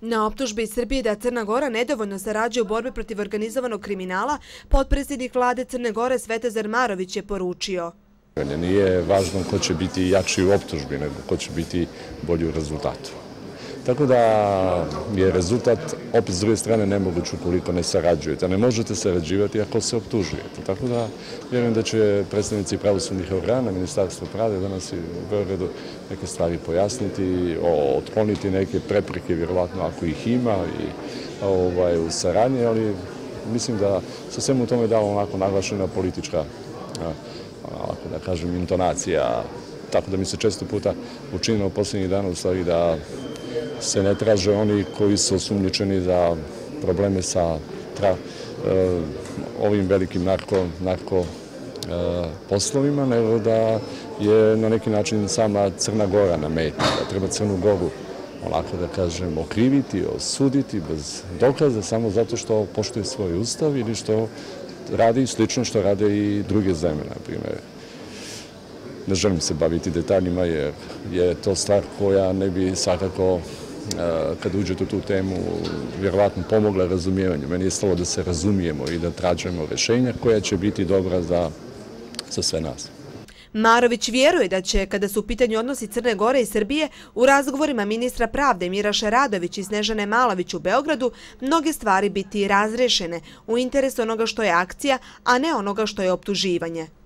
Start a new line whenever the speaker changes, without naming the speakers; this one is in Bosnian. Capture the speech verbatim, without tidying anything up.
Na optužbi Srbije da Crna Gora nedovoljno sarađuje u borbi protiv organizovanog kriminala, potpredsjednik vlade Crne Gore Svetozar Marović je poručio.
Nije važno ko će biti jači u optužbi, nego ko će biti bolji u rezultatu. Tako da je rezultat, opet s druge strane, nemoguć ukoliko ne sarađujete. Ne možete sarađivati ako se optužujete. Tako da vjerujem da će predstavnici pravosudnih organa, Ministarstva pravde danas u Beogradu neke stvari pojasniti, otkloniti neke prepreke, vjerovatno ako ih ima i u saradnji, ali mislim da sa svemu tome da onako naglašena politička, ako da kažem, intonacija. Tako da mi se često puta učinilo posljednjih dana u stvari da se ne traže oni koji su osumnjičeni za probleme sa ovim velikim narko poslovima, nego da je na neki način sama Crna Gora na meti, da treba Crnu Goru, onako da kažem, okriviti, osuditi bez dokaza samo zato što poštuje svoj ustav ili što radi slično što rade i druge zemlje, na primjer. Ne želim se baviti detaljima jer je to stvar koja ne bi svakako, kad uđete u tu temu, vjerovatno pomogla razumijevanju. Meni je stalo da se razumijemo i da tražimo rješenja koja će biti dobra za sve nas.
Marović vjeruje da će, kada su u pitanju odnosi Crne Gore i Srbije, u razgovorima ministra pravde Miraša Radović i Snežane Malović u Beogradu mnoge stvari biti razrešene u interesu onoga što je akcija, a ne onoga što je optuživanje.